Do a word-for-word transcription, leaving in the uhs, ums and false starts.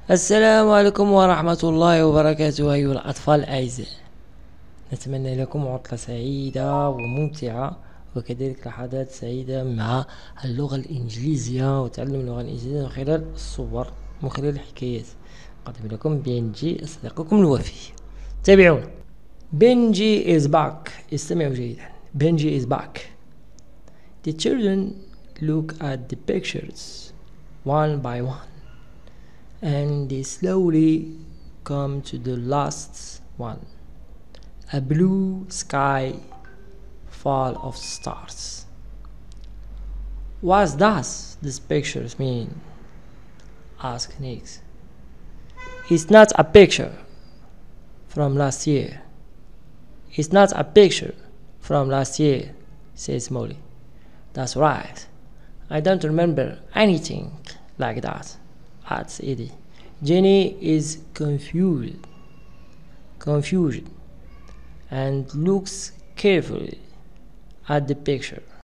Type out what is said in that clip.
السلام عليكم ورحمة الله وبركاته أيها الأطفال الأعزاء، نتمنى لكم عطلة سعيدة وممتعة وكذلك لحظات سعيدة مع اللغة الإنجليزية وتعلم اللغة الإنجليزية من خلال الصور ومن خلال الحكايات. قدم لكم بنجي صديقكم الوفي. تابعونا. بنجي is back. استمعوا جيدا. بنجي is back. The children look at the pictures one by one, and they slowly come to the last one, a blue sky full of stars. What does these pictures mean? Asked Nick. It's not a picture from last year. It's not a picture from last year, says Molly. That's right. I don't remember anything like that, adds Eddie. Jenny is confused, confused and looks carefully at the picture.